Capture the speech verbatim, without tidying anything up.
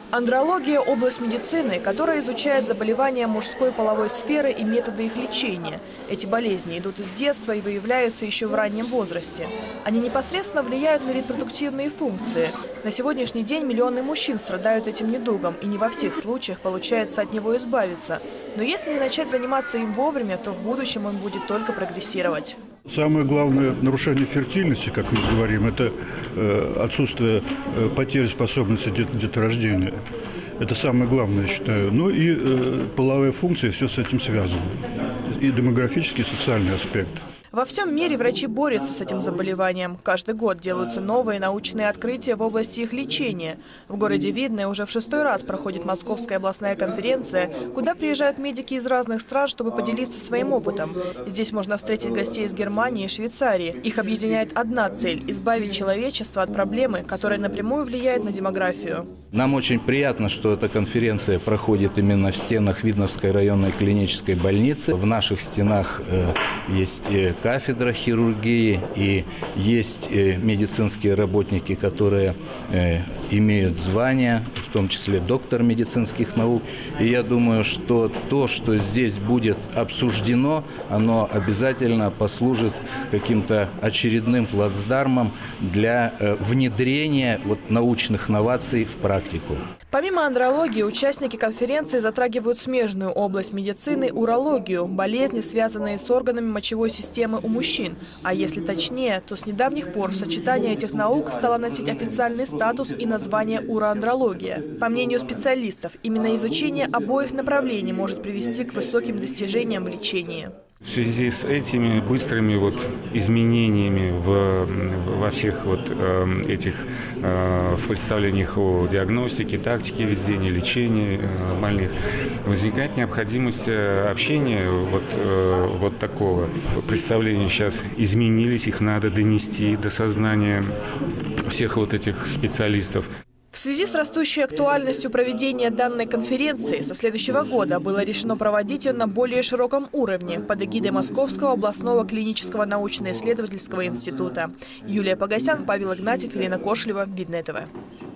Андрология – область медицины, которая изучает заболевания мужской половой сферы и методы их лечения. Эти болезни идут из детства и выявляются еще в раннем возрасте. Они непосредственно влияют на репродуктивные функции. На сегодняшний день миллионы мужчин страдают этим недугом, и не во всех случаях получается от него избавиться. Но если не начать заниматься им вовремя, то в будущем он будет только прогрессировать. Самое главное нарушение фертильности, как мы говорим, это э, отсутствие э, потери способности деторождения. Это самое главное, я считаю. Ну и э, половая функция, все с этим связано. И демографический, и социальный аспект. Во всем мире врачи борются с этим заболеванием. Каждый год делаются новые научные открытия в области их лечения. В городе Видное уже в шестой раз проходит Московская областная конференция, куда приезжают медики из разных стран, чтобы поделиться своим опытом. Здесь можно встретить гостей из Германии и Швейцарии. Их объединяет одна цель – избавить человечество от проблемы, которая напрямую влияет на демографию. Нам очень приятно, что эта конференция проходит именно в стенах Видновской районной клинической больницы. В наших стенах э, есть э, кафедра хирургии и есть э, медицинские работники, которые э, имеют звание, в том числе доктор медицинских наук. И я думаю, что то, что здесь будет обсуждено, оно обязательно послужит каким-то очередным плацдармом для э, внедрения вот, научных новаций в практику. Помимо андрологии, участники конференции затрагивают смежную область медицины – урологию, болезни, связанные с органами мочевой системы у мужчин. А если точнее, то с недавних пор сочетание этих наук стало носить официальный статус и название уроандрология. По мнению специалистов, именно изучение обоих направлений может привести к высоким достижениям в лечении. В связи с этими быстрыми вот изменениями в, во всех вот э, этих э, в представлениях о диагностике, тактике ведения, лечения э, больных, возникает необходимость общения вот, э, вот такого. Представления сейчас изменились, их надо донести до сознания всех вот этих специалистов. В связи с растущей актуальностью проведения данной конференции со следующего года было решено проводить ее на более широком уровне под эгидой Московского областного клинического научно-исследовательского института. Юлия Погосян, Павел Игнатьев, Елена Кошелева, Видное ТВ.